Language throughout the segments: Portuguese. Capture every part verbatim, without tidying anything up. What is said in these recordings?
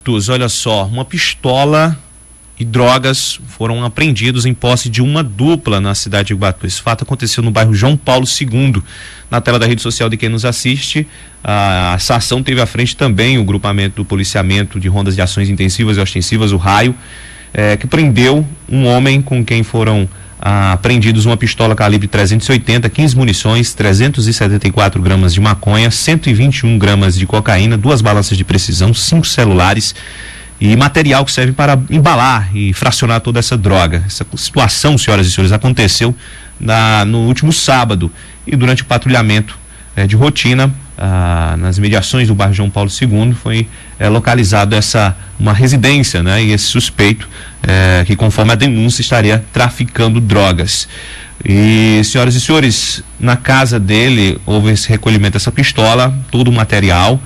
fatos, olha só, uma pistola e drogas foram apreendidos em posse de uma dupla na cidade de Iguatu. Esse fato aconteceu no bairro João Paulo segundo. Na tela da rede social de quem nos assiste, a, essa ação teve à frente também o grupamento do policiamento de rondas de ações intensivas e ostensivas, o Raio, eh, que prendeu um homem com quem foram ah, apreendidos uma pistola calibre trezentos e oitenta, quinze munições, trezentos e setenta e quatro gramas de maconha, cento e vinte e um gramas de cocaína, duas balanças de precisão, cinco celulares e material que serve para embalar e fracionar toda essa droga. Essa situação, senhoras e senhores, aconteceu na, no último sábado e durante o patrulhamento eh, de rotina ah, nas imediações do bairro João Paulo segundo foi eh, localizado essa uma residência, né? E esse suspeito eh, que, conforme a denúncia, estaria traficando drogas. E, senhoras e senhores, na casa dele houve esse recolhimento dessa pistola, todo o material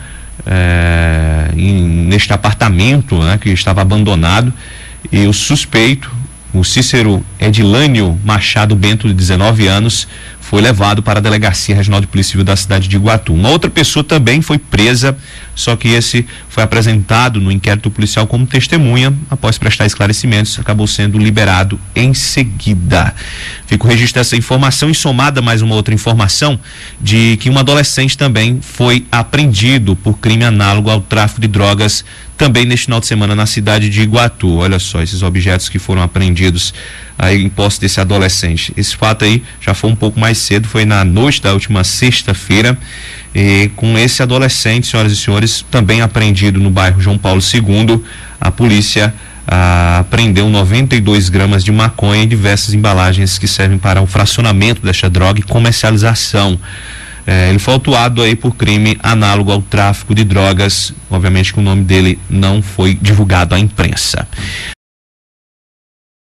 É, em, neste apartamento, né, que estava abandonado, e o suspeito, o Cícero Edilânio Machado Bento, de dezenove anos, foi levado para a Delegacia Regional de Polícia Civil da cidade de Iguatu. Uma outra pessoa também foi presa, só que esse foi apresentado no inquérito policial como testemunha. Após prestar esclarecimentos, acabou sendo liberado em seguida. Fico registrando essa informação e somada mais uma outra informação de que um adolescente também foi apreendido por crime análogo ao tráfico de drogas também neste final de semana na cidade de Iguatu. Olha só, esses objetos que foram apreendidos aí em posse desse adolescente. Esse fato aí já foi um pouco mais cedo, foi na noite da última sexta-feira, e com esse adolescente, senhoras e senhores, também apreendido no bairro João Paulo segundo, a polícia ah, apreendeu noventa e dois gramas de maconha e diversas embalagens que servem para o fracionamento desta droga e comercialização. É, ele foi autuado aí por crime análogo ao tráfico de drogas. Obviamente que o nome dele não foi divulgado à imprensa.